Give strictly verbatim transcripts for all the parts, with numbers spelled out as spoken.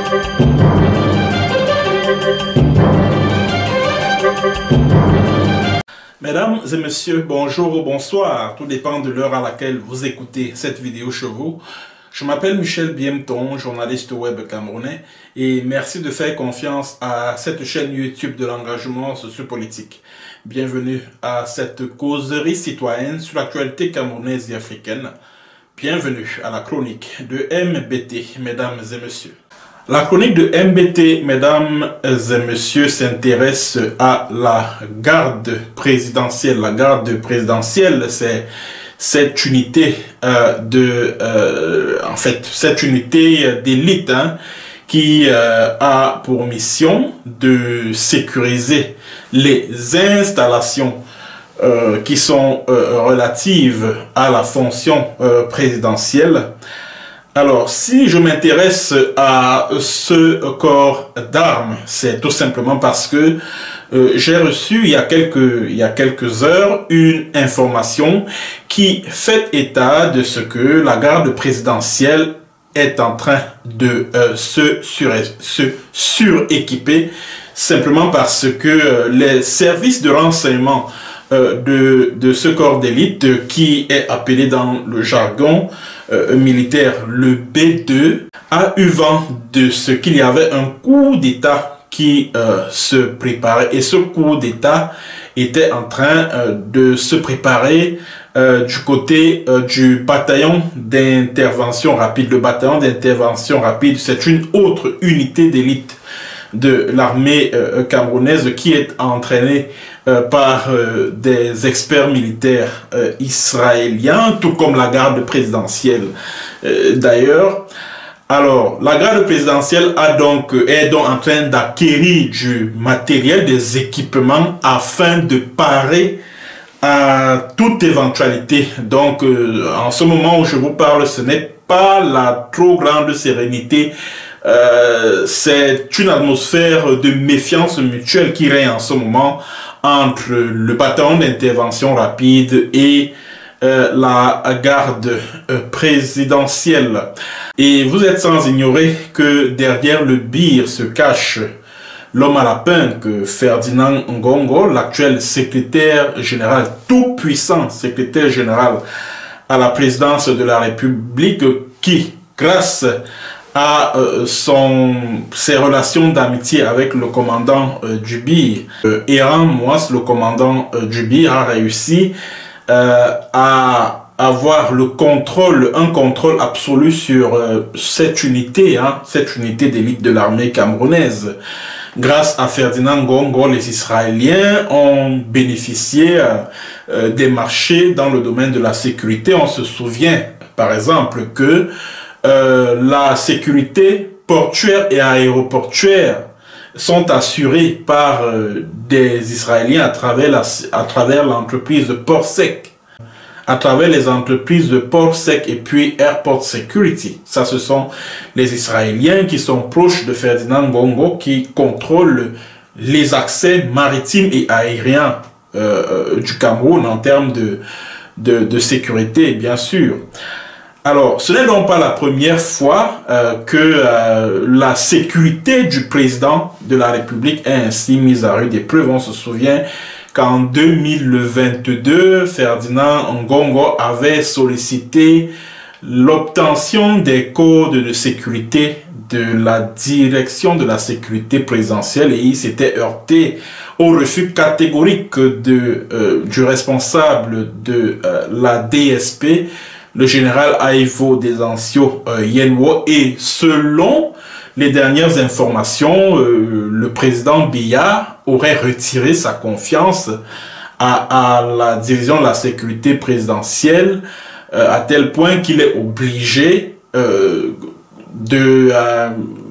Mesdames et messieurs, bonjour ou bonsoir, tout dépend de l'heure à laquelle vous écoutez cette vidéo chez vous. Je m'appelle Michel Biemton, journaliste web camerounais, et merci de faire confiance à cette chaîne YouTube de l'engagement sociopolitique. Bienvenue à cette causerie citoyenne sur l'actualité camerounaise et africaine. Bienvenue à la chronique de M B T, mesdames et messieurs. La chronique de M B T, mesdames et messieurs, s'intéresse à la garde présidentielle. La garde présidentielle, c'est cette unité euh, de, euh, en fait, cette unité d'élite hein, qui euh, a pour mission de sécuriser les installations euh, qui sont euh, relatives à la fonction euh, présidentielle. Alors, si je m'intéresse à ce corps d'armes, c'est tout simplement parce que euh, j'ai reçu il y a quelques, il y a quelques heures une information qui fait état de ce que la garde présidentielle est en train de euh, se, sur, se suréquiper, simplement parce que euh, les services de renseignement euh, de, de ce corps d'élite, qui est appelé dans le jargon Euh, militaire, le B deux, a eu vent de ce qu'il y avait un coup d'État qui euh, se préparait. Et ce coup d'État était en train euh, de se préparer euh, du côté euh, du bataillon d'intervention rapide. Le bataillon d'intervention rapide, c'est une autre unité d'élite de l'armée euh, camerounaise qui est entraînée euh, par euh, des experts militaires euh, israéliens, tout comme la garde présidentielle euh, d'ailleurs. Alors, la garde présidentielle a donc, est donc en train d'acquérir du matériel, des équipements afin de parer à toute éventualité. Donc, euh, en ce moment où je vous parle, ce n'est pas la trop grande sérénité. Euh, c'est une atmosphère de méfiance mutuelle qui règne en ce moment entre le bataillon d'intervention rapide et euh, la garde euh, présidentielle. Et vous êtes sans ignorer que derrière le bire se cache l'homme à lapin que Ferdinand Ngongo, l'actuel secrétaire général, tout puissant secrétaire général à la présidence de la République, qui, grâce à euh, son, ses relations d'amitié avec le commandant euh, du B I R, euh, Eran Moas, le commandant euh, du B I R, a réussi euh, à avoir le contrôle, un contrôle absolu sur euh, cette unité, hein, cette unité d'élite de l'armée camerounaise. Grâce à Ferdinand Ngongo, les Israéliens ont bénéficié euh, des marchés dans le domaine de la sécurité. On se souvient, par exemple, que Euh, la sécurité portuaire et aéroportuaire sont assurées par euh, des Israéliens à travers la, à travers l'entreprise de Port Sec, à travers les entreprises de Port Sec et puis Airport Security. Ça, ce sont les Israéliens qui sont proches de Ferdinand Ngongo, qui contrôlent les accès maritimes et aériens euh, du Cameroun en termes de, de, de sécurité, bien sûr. Alors, ce n'est donc pas la première fois euh, que euh, la sécurité du président de la République est ainsi mise à rude épreuve. On se souvient qu'en deux mille vingt-deux, Ferdinand Ngongo avait sollicité l'obtention des codes de sécurité de la direction de la sécurité présidentielle et il s'était heurté au refus catégorique de, euh, du responsable de euh, la D S P, le général Aivo Desancio euh, Yenwo, et selon les dernières informations, euh, le président Biya aurait retiré sa confiance à, à la division de la sécurité présidentielle euh, à tel point qu'il est obligé euh, de, euh,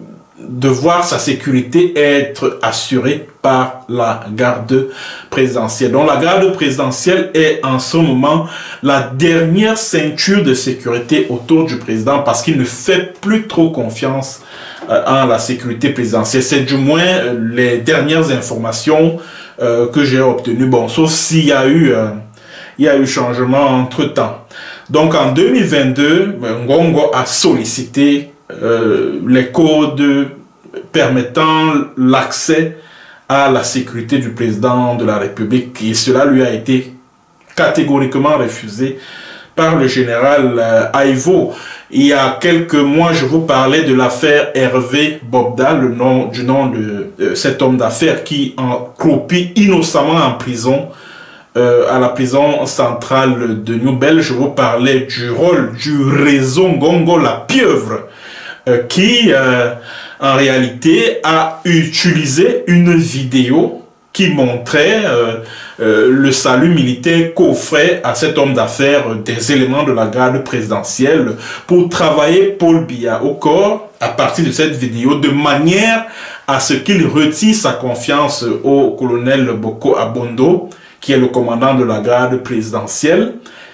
de voir sa sécurité être assurée par la garde présidentielle. Donc la garde présidentielle est en ce moment la dernière ceinture de sécurité autour du président parce qu'il ne fait plus trop confiance euh, en la sécurité présidentielle. C'est du moins euh, les dernières informations euh, que j'ai obtenues. Bon, sauf s'il y a eu euh, il y a eu changement entre-temps. Donc en deux mille vingt-deux, Ngongo a sollicité euh, les codes permettant l'accès à la sécurité du président de la République. Et cela lui a été catégoriquement refusé par le général euh, Aivo. Il y a quelques mois, je vous parlais de l'affaire Hervé Bobda, le nom du nom de euh, cet homme d'affaires qui en croupit innocemment en prison, euh, à la prison centrale de Nouvelle. Je vous parlais du rôle du réseau Ngongo la pieuvre, euh, qui euh, en réalité a utilisé une vidéo qui montrait euh, euh, le salut militaire qu'offrait à cet homme d'affaires des éléments de la garde présidentielle pour travailler Paul Biya au corps à partir de cette vidéo, de manière à ce qu'il retire sa confiance au colonel Boko Abondo, qui est le commandant de la garde présidentielle,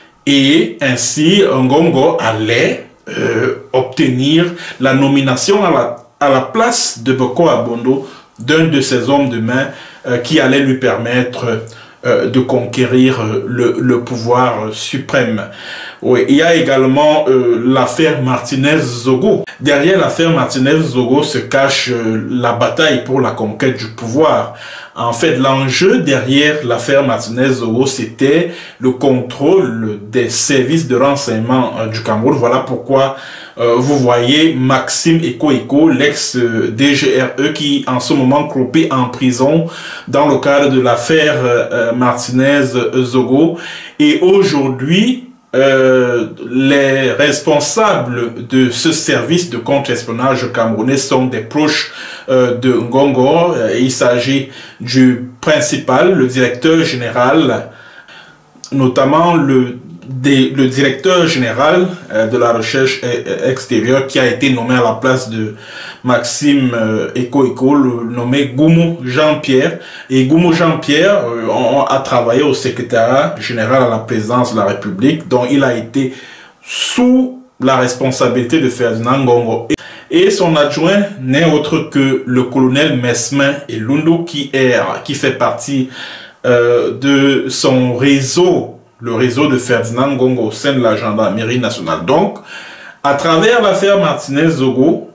et ainsi Ngongo allait euh, obtenir la nomination à la, à la place de Boko Abondo d'un de ses hommes de main euh, qui allait lui permettre euh, de conquérir euh, le, le pouvoir euh, suprême. Oui, il y a également euh, l'affaire Martinez-Zogo. Derrière l'affaire Martinez-Zogo se cache euh, la bataille pour la conquête du pouvoir. En fait, l'enjeu derrière l'affaire Martinez-Zogo, c'était le contrôle des services de renseignement euh, du Cameroun. Voilà pourquoi euh, vous voyez Maxime Eko Eko, l'ex-D G R E, qui en ce moment croupit en prison dans le cadre de l'affaire euh, Martinez-Zogo. Et aujourd'hui, Euh, les responsables de ce service de contre-espionnage camerounais sont des proches euh, de Ngongo. Il s'agit du principal, le directeur général, notamment le, des, le directeur général euh, de la recherche extérieure qui a été nommé à la place de Maxime euh, Eko Eko, le nommé Goumou Jean-Pierre. Et Goumou Jean-Pierre euh, on, a travaillé au secrétariat général à la présidence de la République, dont il a été sous la responsabilité de Ferdinand Ngongo. Et son adjoint n'est autre que le colonel Mesmin Elundu, qui, est, qui fait partie euh, de son réseau, le réseau de Ferdinand Ngongo au sein de la gendarmerie nationale. Donc, à travers l'affaire Martinez-Zogo,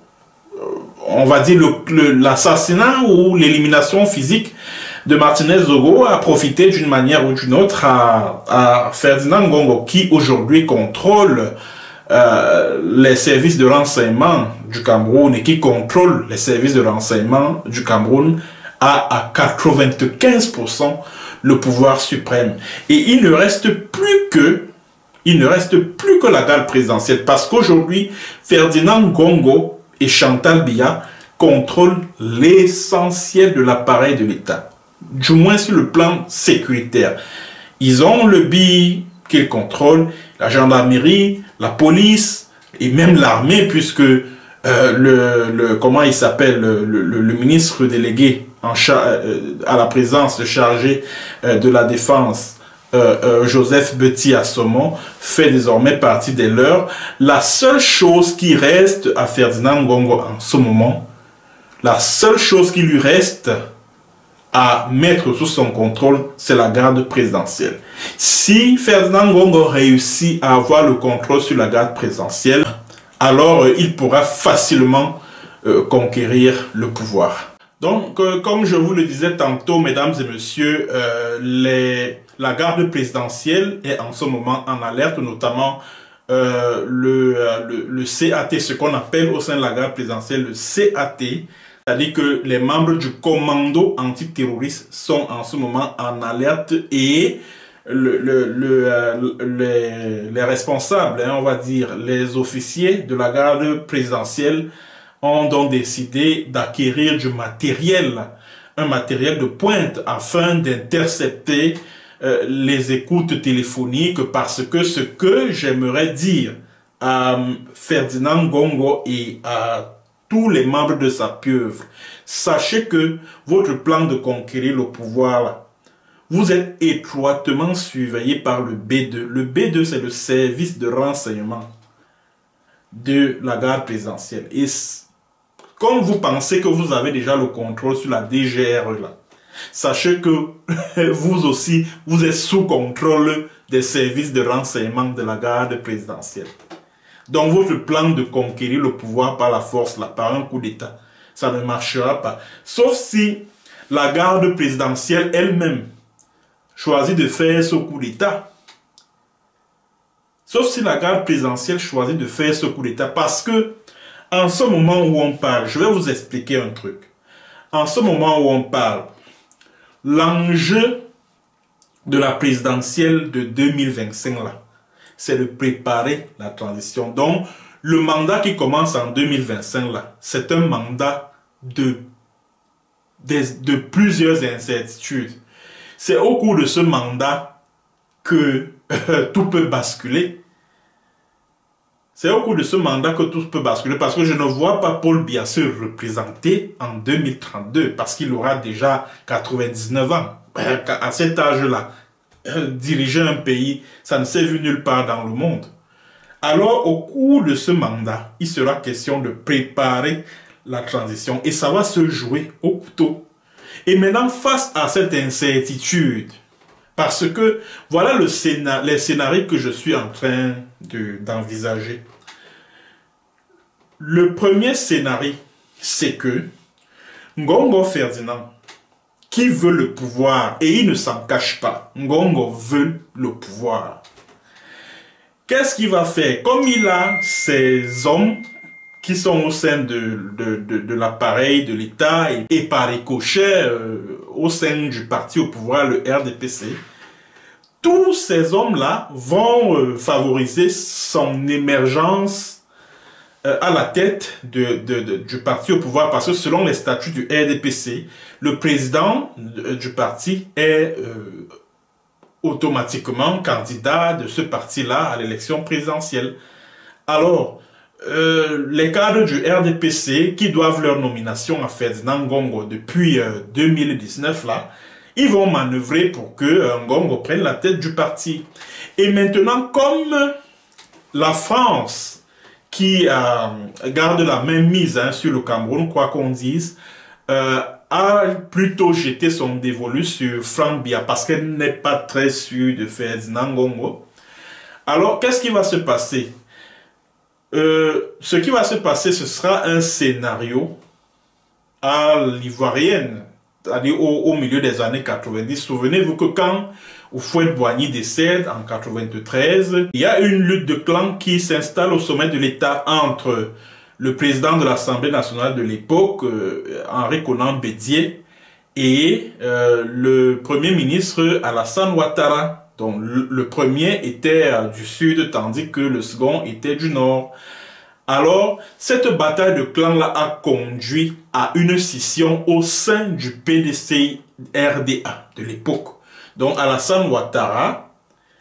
on va dire l'assassinat ou l'élimination physique de Martinez-Zogo a profité d'une manière ou d'une autre à, à Ferdinand Ngongo, qui aujourd'hui contrôle euh, les services de renseignement du Cameroun et qui contrôle les services de renseignement du Cameroun a à quatre-vingt-quinze pour cent le pouvoir suprême. Et il ne reste plus que il ne reste plus que la garde présidentielle, parce qu'aujourd'hui Ferdinand Ngongo et Chantal Biya contrôlent l'essentiel de l'appareil de l'État, du moins sur le plan sécuritaire. Ils ont le B I qu'ils contrôlent, la gendarmerie, la police et même l'armée, puisque euh, le, le comment il s'appelle le, le, le ministre délégué en euh, à la présidence chargé euh, de la défense, Euh, euh, Joseph Betty Assomon, fait désormais partie des leurs. La seule chose qui reste à Ferdinand Ngongo en ce moment, la seule chose qui lui reste à mettre sous son contrôle, c'est la garde présidentielle. Si Ferdinand Ngongo réussit à avoir le contrôle sur la garde présidentielle, alors euh, il pourra facilement euh, conquérir le pouvoir. Donc, euh, comme je vous le disais tantôt, mesdames et messieurs, euh, les, la garde présidentielle est en ce moment en alerte, notamment euh, le, le, le C A T, ce qu'on appelle au sein de la garde présidentielle le C A T, c'est-à-dire que les membres du commando antiterroriste sont en ce moment en alerte et le, le, le, euh, les, les responsables, hein, on va dire les officiers de la garde présidentielle, ont donc décidé d'acquérir du matériel, un matériel de pointe afin d'intercepter euh, les écoutes téléphoniques, parce que ce que j'aimerais dire à Ferdinand Ngongo et à tous les membres de sa pieuvre, sachez que votre plan de conquérir le pouvoir, vous êtes étroitement surveillé par le B deux. Le B deux, c'est le service de renseignement de la garde présidentielle. Et comme vous pensez que vous avez déjà le contrôle sur la D G R E là, sachez que vous aussi, vous êtes sous contrôle des services de renseignement de la garde présidentielle. Donc votre plan de conquérir le pouvoir par la force, là, par un coup d'État, ça ne marchera pas. Sauf si la garde présidentielle elle-même choisit de faire ce coup d'État. Sauf si la garde présidentielle choisit de faire ce coup d'État. Parce que, en ce moment où on parle, je vais vous expliquer un truc. En ce moment où on parle, l'enjeu de la présidentielle de deux mille vingt-cinq, là, c'est de préparer la transition. Donc, le mandat qui commence en deux mille vingt-cinq, là, c'est un mandat de, de, de plusieurs incertitudes. C'est au cours de ce mandat que euh, tout peut basculer. C'est au cours de ce mandat que tout peut basculer, parce que je ne vois pas Paul Biya se représenter en deux mille trente-deux, parce qu'il aura déjà quatre-vingt-dix-neuf ans. À cet âge-là, diriger un pays, ça ne s'est vu nulle part dans le monde. Alors, au cours de ce mandat, il sera question de préparer la transition, et ça va se jouer au couteau. Et maintenant, face à cette incertitude, parce que voilà le scénar les scénarios que je suis en train d'envisager. Le premier scénario, c'est que Ngongo Ferdinand, qui veut le pouvoir, et il ne s'en cache pas, Ngongo veut le pouvoir. Qu'est-ce qu'il va faire? Comme il a ces hommes qui sont au sein de, de, de, de l'appareil de l'État et, et par ricochet euh, au sein du parti au pouvoir, le R D P C, tous ces hommes-là vont euh, favoriser son émergence euh, à la tête de, de, de, du parti au pouvoir, parce que selon les statuts du R D P C, le président de, du parti est euh, automatiquement candidat de ce parti-là à l'élection présidentielle. Alors, euh, les cadres du R D P C qui doivent leur nomination à Ferdinand Ngongo depuis euh, deux mille dix-neuf, là, ils vont manœuvrer pour que euh, Ngongo prenne la tête du parti. Et maintenant, comme la France, qui euh, garde la même mise hein, sur le Cameroun, quoi qu'on dise, euh, a plutôt jeté son dévolu sur Franck Biya parce qu'elle n'est pas très sûre de Ferdinand Ngongo. Alors, qu'est-ce qui va se passer? euh, Ce qui va se passer, ce sera un scénario à l'ivoirienne, c'est-à-dire au, au milieu des années quatre-vingt-dix. Souvenez-vous que quand Houphouët-Boigny décède en quatre-vingt-treize, il y a une lutte de clans qui s'installe au sommet de l'État entre le président de l'Assemblée nationale de l'époque, euh, Henri Konan Bédié, et euh, le premier ministre Alassane Ouattara. Donc le, le premier était euh, du sud, tandis que le second était du nord. Alors, cette bataille de clans-là a conduit à une scission au sein du P D C R D A de l'époque. Donc Alassane Ouattara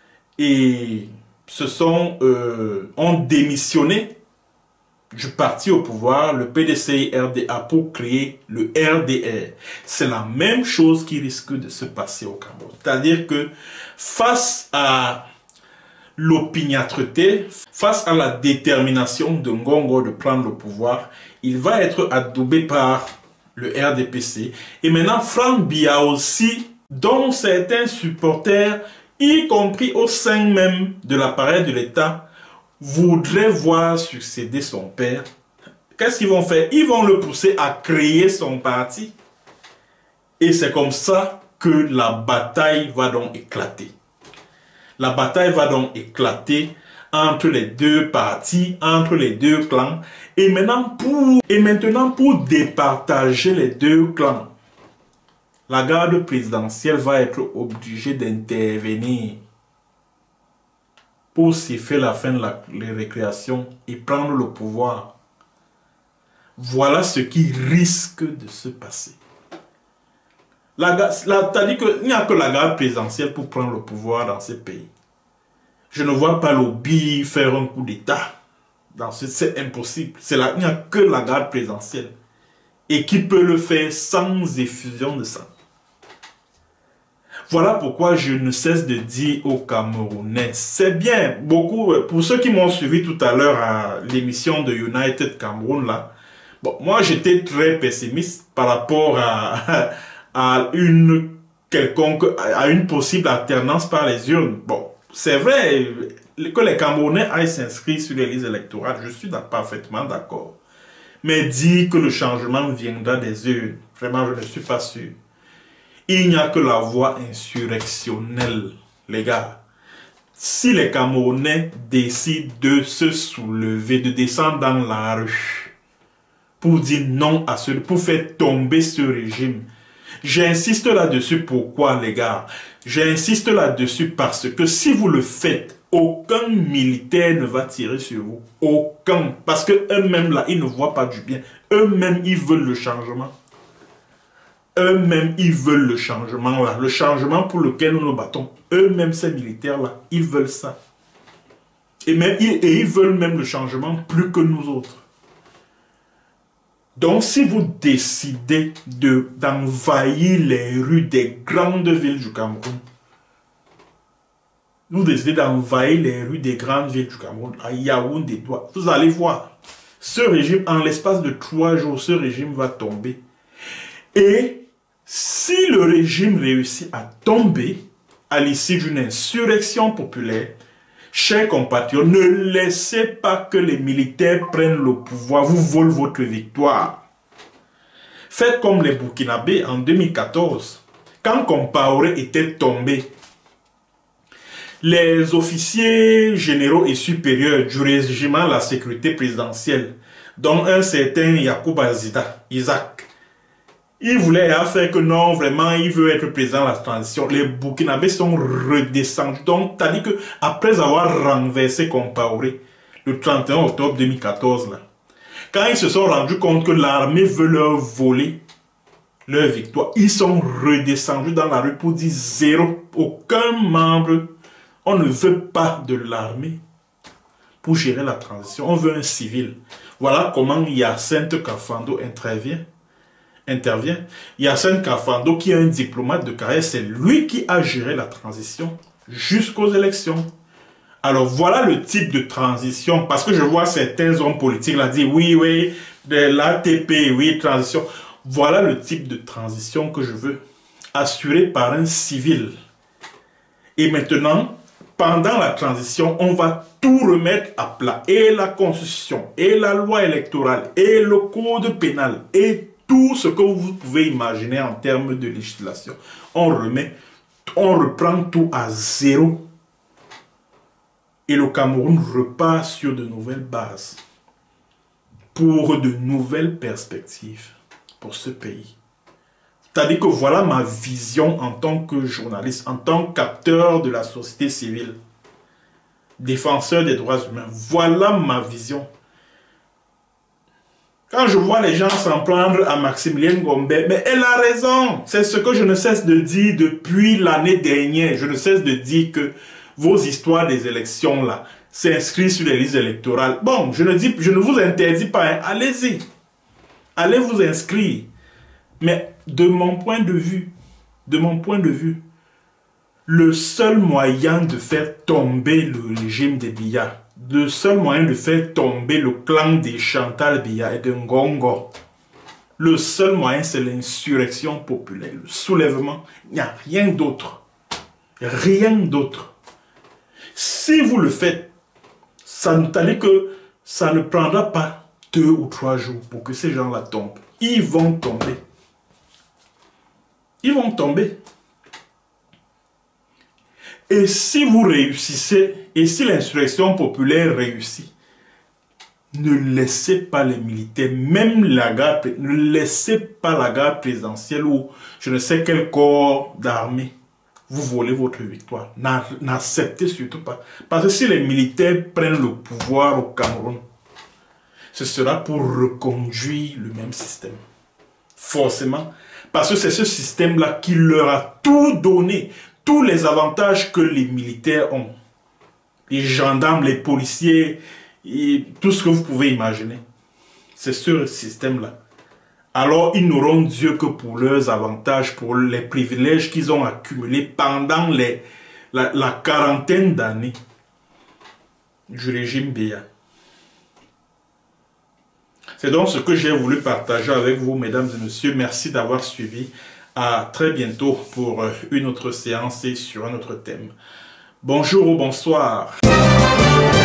et se sont, euh, ont démissionné du parti au pouvoir, le P D C R D A, pour créer le R D R. C'est la même chose qui risque de se passer au Cameroun. C'est-à-dire que face à l'opiniâtreté, face à la détermination de Ngongo de prendre le pouvoir, il va être adoubé par le R D P C. Et maintenant, Franck Biya aussi, dont certains supporters, y compris au sein même de l'appareil de l'État, voudrait voir succéder son père. Qu'est-ce qu'ils vont faire? Ils vont le pousser à créer son parti. Et c'est comme ça que la bataille va donc éclater. La bataille va donc éclater entre les deux partis, entre les deux clans. Et maintenant, pour, et maintenant, pour départager les deux clans, la garde présidentielle va être obligée d'intervenir pour siffler la fin de la les récréations et prendre le pouvoir. Voilà ce qui risque de se passer. C'est-à-dire qu'il n'y a que la garde présidentielle pour prendre le pouvoir dans ces pays. Je ne vois pas l'Obi faire un coup d'État. C'est impossible. Il n'y a que la garde présidentielle. Et qui peut le faire sans effusion de sang. Voilà pourquoi je ne cesse de dire aux Camerounais, c'est bien, beaucoup, pour ceux qui m'ont suivi tout à l'heure à l'émission de United Cameroun, là, bon, moi j'étais très pessimiste par rapport à, à une quelconque, à une possible alternance par les urnes. Bon, c'est vrai que les Camerounais aillent s'inscrire sur les listes électorales, je suis parfaitement d'accord. Mais dire que le changement viendra des urnes, vraiment, je ne suis pas sûr. Il n'y a que la voie insurrectionnelle, les gars. Si les Camerounais décident de se soulever, de descendre dans la rue, pour dire non à ce, pour faire tomber ce régime, j'insiste là-dessus. Pourquoi, les gars? J'insiste là-dessus parce que si vous le faites, aucun militaire ne va tirer sur vous. Aucun. Parce qu'eux-mêmes, là, ils ne voient pas du bien. Eux-mêmes, ils veulent le changement. Eux-mêmes, ils veulent le changement, là. Le changement pour lequel nous nous battons. Eux-mêmes, ces militaires-là, ils veulent ça. Et, même, et ils veulent même le changement plus que nous autres. Donc, si vous décidez de, d'envahir les rues des grandes villes du Cameroun, vous décidez d'envahir les rues des grandes villes du Cameroun, à Yaoundé, vous allez voir, ce régime, en l'espace de trois jours, ce régime va tomber. Et si le régime réussit à tomber à l'issue d'une insurrection populaire, chers compatriotes, ne laissez pas que les militaires prennent le pouvoir, vous volent votre victoire. Faites comme les Burkinabés en deux mille quatorze, quand Compaoré était tombé. Les officiers généraux et supérieurs du régiment de la sécurité présidentielle, dont un certain Yacouba Zida, Isaac, il voulait faire que non, vraiment, il veut être président de la transition. Les Burkinabés sont redescendus. Donc, c'est-à-dire qu'après avoir renversé Compaoré, le trente et un octobre deux mille quatorze, là, quand ils se sont rendus compte que l'armée veut leur voler leur victoire, ils sont redescendus dans la rue pour dire zéro. Aucun membre, on ne veut pas de l'armée pour gérer la transition. On veut un civil. Voilà comment Hyacinthe Kafando intervient. intervient. Hyacinthe Kafando, qui est un diplomate de carrière, c'est lui qui a géré la transition jusqu'aux élections. Alors voilà le type de transition, parce que je vois certains hommes politiques là dire oui, oui, de l'A T P, oui, transition. Voilà le type de transition que je veux, assuré par un civil. Et maintenant, pendant la transition, on va tout remettre à plat. Et la constitution, et la loi électorale, et le code pénal, et tout ce que vous pouvez imaginer en termes de législation. On remet, on reprend tout à zéro. Et le Cameroun repart sur de nouvelles bases. Pour de nouvelles perspectives pour ce pays. C'est-à-dire que voilà ma vision en tant que journaliste, en tant qu'acteur de la société civile, défenseur des droits humains. Voilà ma vision. Quand je vois les gens s'en prendre à Maximilienne Gombe, mais elle a raison. C'est ce que je ne cesse de dire depuis l'année dernière. Je ne cesse de dire que vos histoires des élections là s'inscrivent sur les listes électorales. Bon, je ne, dis, je ne vous interdis pas, hein. Allez-y. Allez vous inscrire. Mais de mon point de vue, de mon point de vue, le seul moyen de faire tomber le régime des Biya, le seul moyen de faire tomber le clan des Chantal Biya et de Ngongo, le seul moyen, c'est l'insurrection populaire, le soulèvement. Il n'y a rien d'autre. Rien d'autre. Si vous le faites, ça ne t'allait que ça ne prendra pas deux ou trois jours pour que ces gens-là tombent. Ils vont tomber. Ils vont tomber. Et si vous réussissez, et si l'insurrection populaire réussit, ne laissez pas les militaires, même la garde, ne laissez pas la garde présidentielle ou je ne sais quel corps d'armée vous voler votre victoire. N'acceptez surtout pas. Parce que si les militaires prennent le pouvoir au Cameroun, ce sera pour reconduire le même système. Forcément. Parce que c'est ce système-là qui leur a tout donné. Tous les avantages que les militaires ont. Les gendarmes, les policiers, et tout ce que vous pouvez imaginer. C'est ce système-là. Alors ils n'auront Dieu que pour leurs avantages, pour les privilèges qu'ils ont accumulés pendant les, la, la quarantaine d'années du régime Biya. C'est donc ce que j'ai voulu partager avec vous, mesdames et messieurs. Merci d'avoir suivi. À très bientôt pour une autre séance et sur un autre thème. Bonjour ou bonsoir.